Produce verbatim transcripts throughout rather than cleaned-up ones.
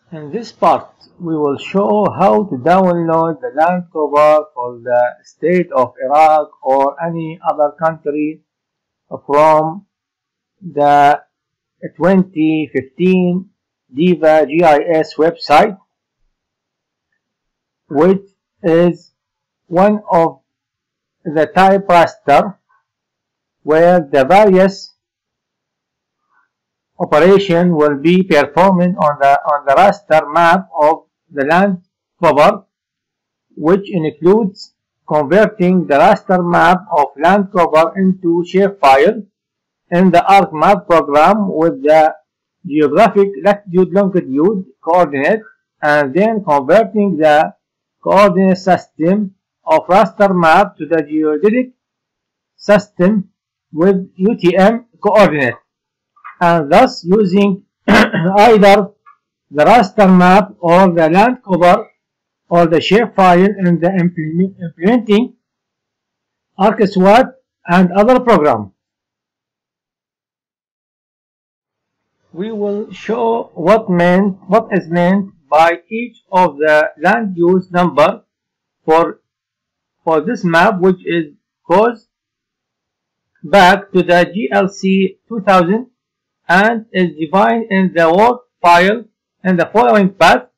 In this part, we will show how to download the land cover for the state of Iraq or any other country from the twenty fifteen DIVA G I S website, which is one of the type RASTER, where the various operation will be performed on the on the raster map of the land cover, which includes converting the raster map of land cover into shapefile in the ArcMap program with the geographic latitude longitude coordinate, and then converting the coordinate system of raster map to the geodetic system with U T M coordinate, and thus using either the raster map or the land cover or the shapefile in the implement, implementing ArcSWAT and other programs. We will show what meant what is meant by each of the land use number for for this map, which is goes back to the G L C two thousand and is defined in the work file in the following path.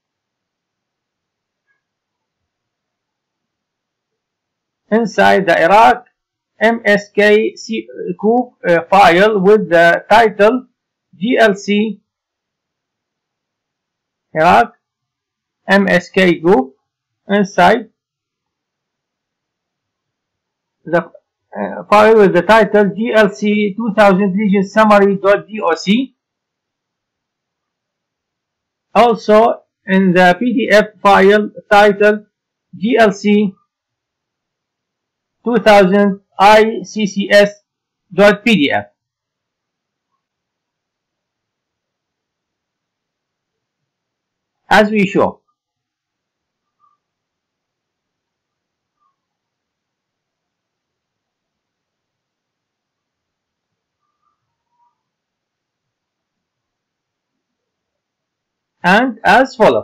Inside the Iraq M S K scope uh, file with the title G L C Iraq M S K group, inside the uh, file with the title G L C two thousand region summary.doc. Also in the P D F file titled G L C two thousand I C C S.pdf. As we show. And as follows,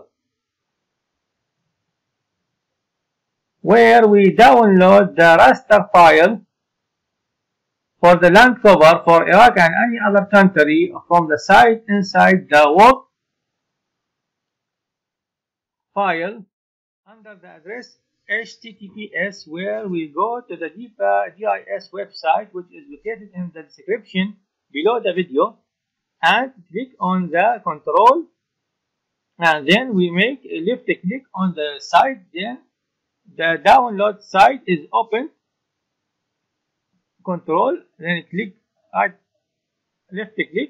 where we download the raster file for the land cover for Iraq and any other country from the site inside the work file under the address H T T P S, where we go to the DIVA G I S website, which is located in the description below the video, and click on the control, and then we make a left click on the site. Then the download site is open. Control, then click at left click.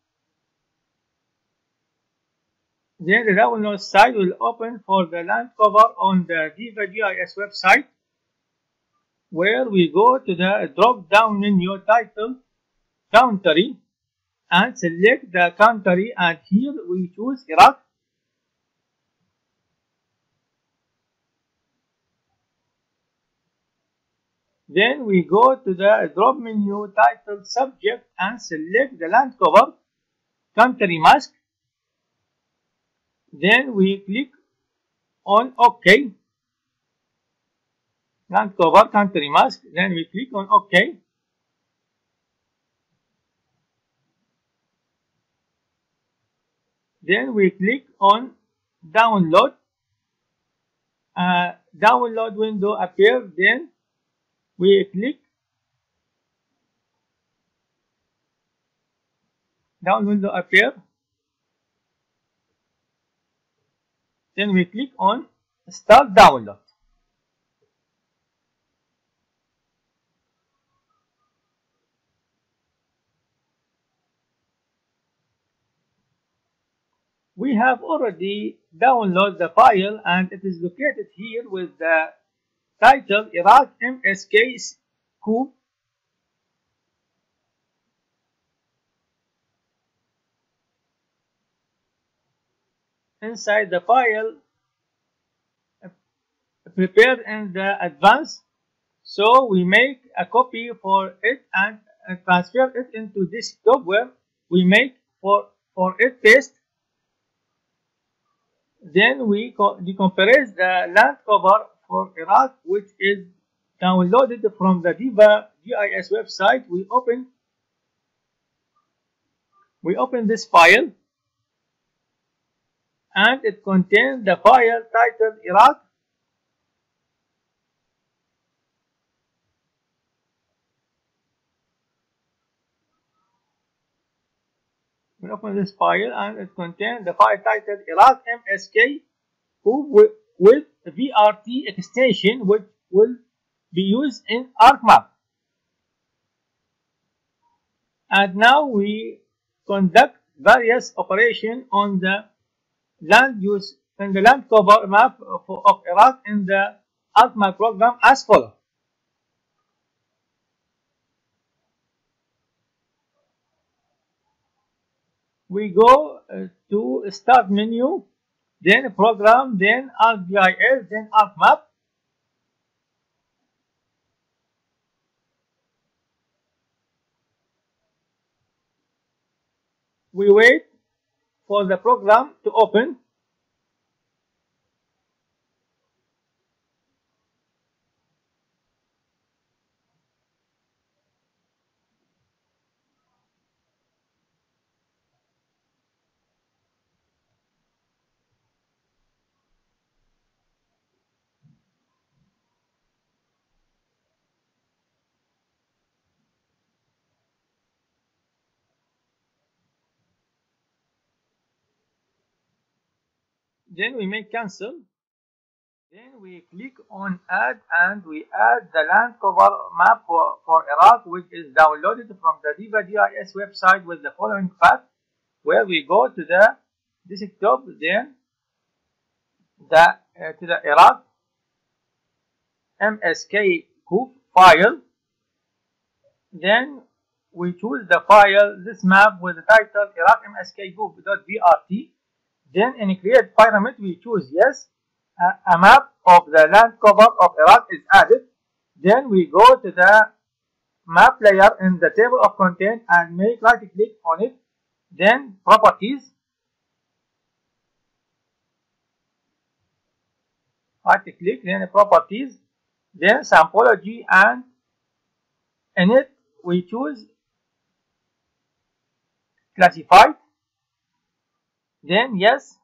Then the download site will open for the land cover on the DIVA G I S website, where we go to the drop down menu titled country and select the country, and here we choose Iraq. Then we go to the drop menu titled subject and select the land cover country mask. Then we click on OK. Land cover country mask. Then we click on OK. Then we click on download. Uh, download window appears. Then we click down window appear. Then we click on start download. We have already downloaded the file, and it is located here with the title Iraq M S K scope. Inside the file prepared in the advance, so we make a copy for it and transfer it into desktop, where we make for for it paste Then we decompress the land cover for Iraq, which is downloaded from the DIVA G I S website. We open we open this file, and it contains the file titled Iraq. We open this file, and it contains the file titled Iraq M S K with, with V R T extension, which will be used in ArcMap. And now we conduct various operations on the land use and the land cover map of, of Iraq in the ArcMap program as follows. We go uh, to Start menu, then Program, then ArcGIS, then ArcMap. We wait for the program to open. Then we make cancel. Then we click on add, and we add the land cover map for, for Iraq, which is downloaded from the DIVA G I S website with the following path, where we go to the desktop, then the uh, to the Iraq M S K file. Then we choose the file, this map with the title Iraq M S K gov.vrt. Then in create pyramid we choose yes. A, a map of the land cover of Iraq is added. Then we go to the map layer in the table of content and make right click on it. Then properties. Right click, then properties, then symbology, and in it we choose classified. Then yes,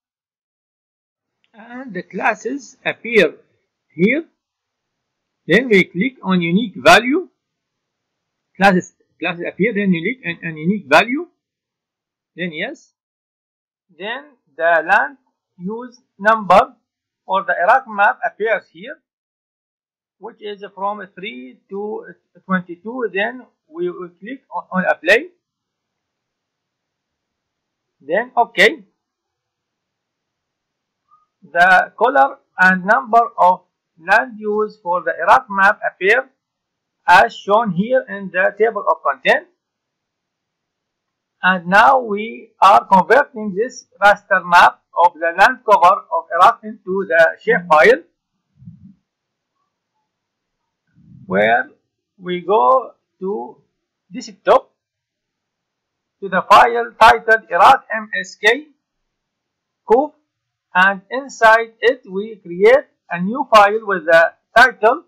and the classes appear here. Then we click on unique value. Classes classes appear, then unique and, and unique value. Then yes. Then the land use number or the Iraq map appears here, which is from three to twenty-two. Then we will click on, on apply. Then OK. The color and number of land use for the Iraq map appear as shown here in the table of content. And now we are converting this raster map of the land cover of Iraq into the shapefile, where we go to desktop to the file titled Iraq M S K Cove, and inside it we create a new file with the title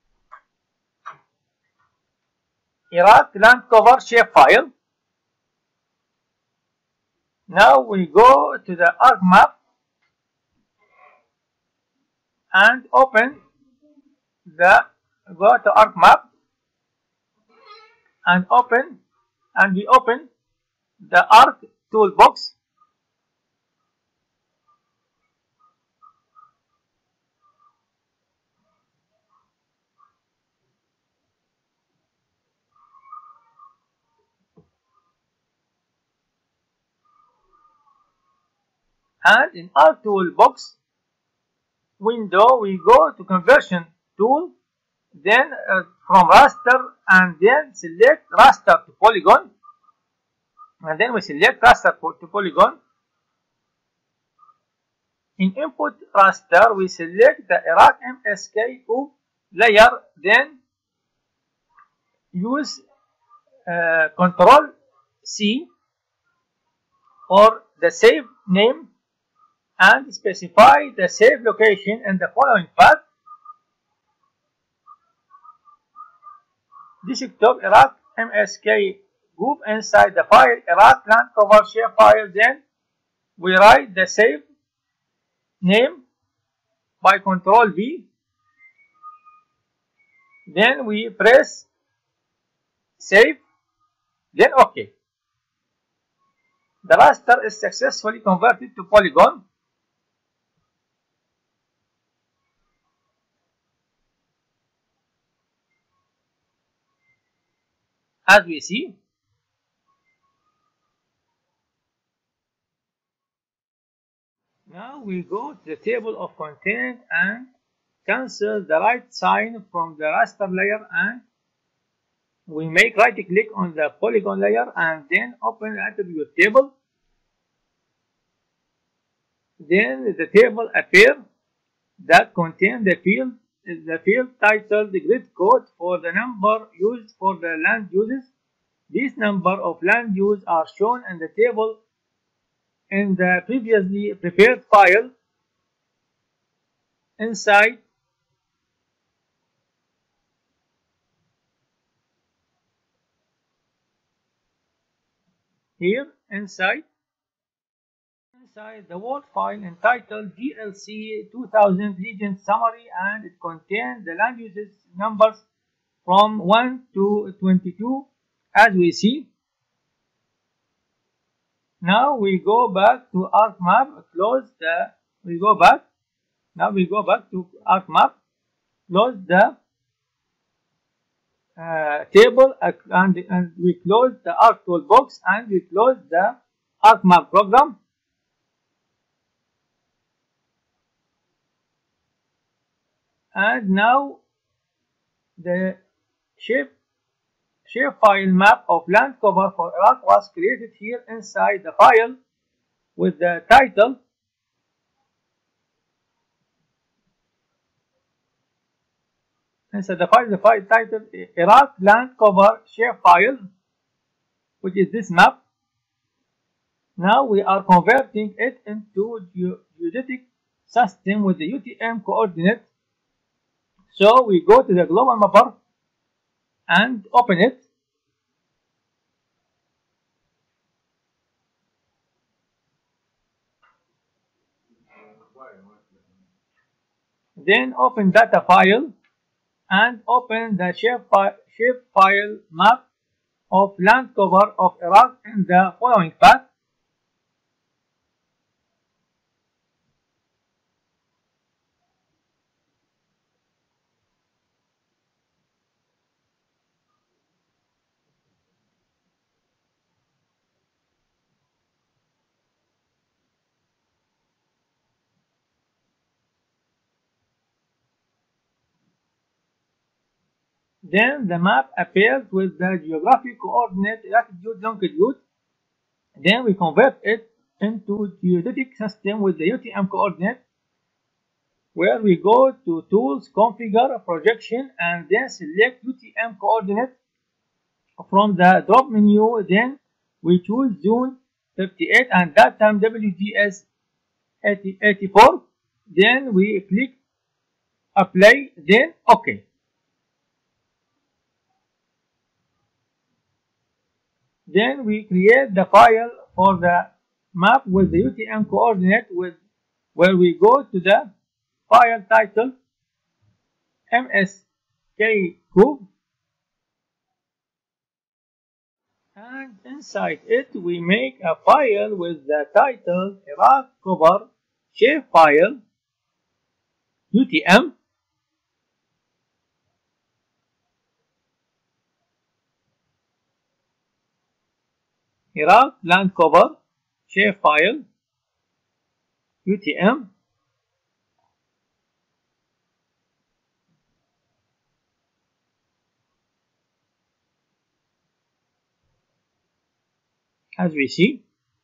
Iraq land cover shapefile. Now we go to the ArcMap and open the go to ArcMap and open and we open the Arc toolbox. And in our toolbox window, we go to conversion tool, then uh, from raster, and then select raster to polygon, and then we select raster to polygon. In input raster, we select the Iraq M S K layer, then use uh, control C or the save name, and specify the save location in the following path: desktop H E C M S K group inside the file H E C land cover shapefile. Then we write the save name by control V. Then we press save. Then OK. The raster is successfully converted to polygon. As we see, now we go to the table of content and cancel the right sign from the raster layer, and we make right click on the polygon layer and then open the attribute table. Then the table appears that contains the field the field titled grid code for the number used for the land uses. These number of land use are shown in the table in the previously prepared file inside here inside inside the Word file entitled D L C two thousand Legend Summary, and it contains the land uses numbers from one to twenty-two, as we see. Now we go back to ArcMap, close the we go back now we go back to ArcMap, close the uh, table, and, and we close the Arc Toolbox, and we close the ArcMap program. And now the shape shapefile map of land cover for Iraq was created here inside the file with the title inside the file the file title Iraq land cover shapefile, which is this map. Now we are converting it into geodetic system with the U T M coordinate. So we go to the global mapper and open it. Then open data file and open the shapefile shape map of land cover of Iraq in the following path. Then the map appears with the geographic coordinate latitude, longitude. Then we convert it into geodetic system with the U T M coordinate, where we go to Tools, Configure, Projection, and then select U T M coordinate from the drop menu. Then we choose Zone thirty-eight and that time W G S eighty-four. Then we click Apply, then OK. Then we create the file for the map with the U T M coordinate, with where we go to the file title M S K Cube, and inside it we make a file with the title Iraq cover shapefile U T M. Iraq land cover shapefile U T M. As we see,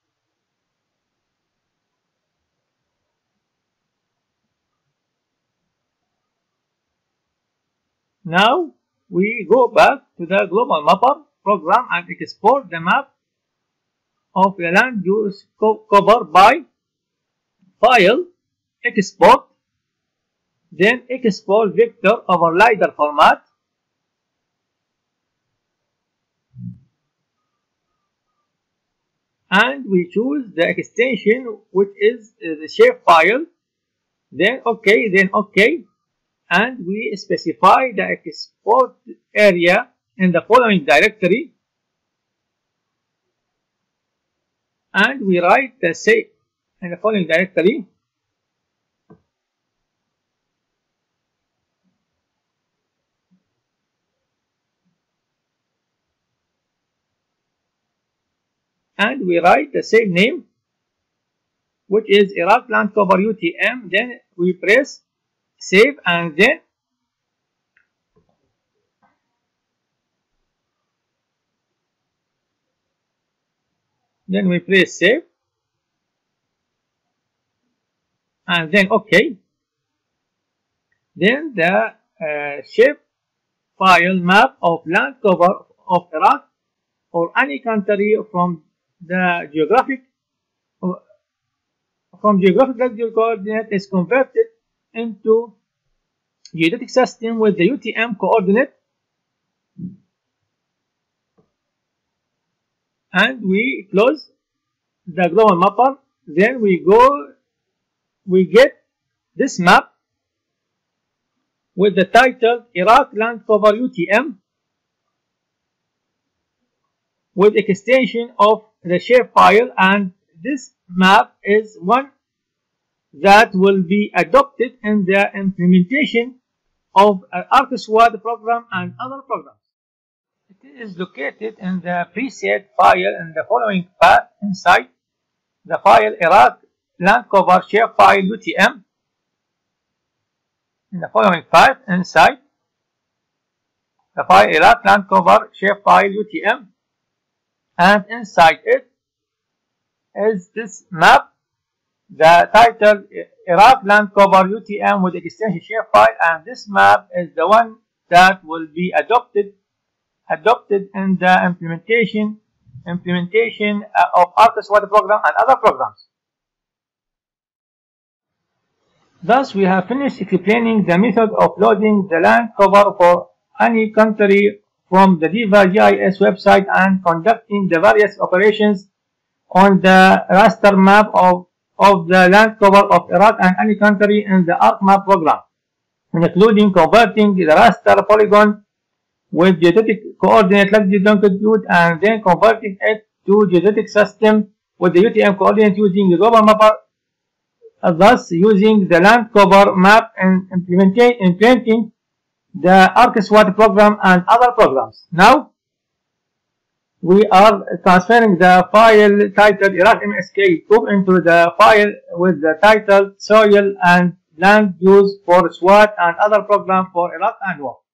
now we go back to the global mapper program and export the map of the land use co cover by File, Export, then Export Vector over LiDAR format, and we choose the extension which is the shapefile, then OK, then OK, and we specify the export area in the following directory, and we write the save in the following directory, and we write the same name, which is Iraq land cover U T M. Then we press save, and then then we press save, and then OK. Then the uh, shape file map of land cover of Iraq or any country from the geographic from geographical coordinate is converted into geodetic system with the U T M coordinate, and we close the global mapper. Then we go we get this map with the title Iraq land cover U T M with extension of the shapefile, and this map is one that will be adopted in the implementation of an ArcSWAT program and other programs. It is located in the preset file in the following path inside the file Iraq land cover shapefile U T M. In the following path inside the file Iraq land cover shapefile U T M, and inside it is this map, the title Iraq land cover U T M with extension shapefile, and this map is the one that will be adopted adopted in the implementation implementation of ArcSWAT program and other programs. Thus, we have finished explaining the method of loading the land cover for any country from the DIVA G I S website and conducting the various operations on the raster map of, of the land cover of Iraq and any country in the ArcMap program, including converting the raster polygon with geodetic coordinate latitude longitude and then converting it to geodetic system with the U T M coordinate using the global mapper, uh, thus using the land cover map and implementing, implementing the ArcSWAT program and other programs. Now, we are transferring the file titled Iraq M S K two into the file with the title Soil and Land Use for SWAT and other program for Iraq and War.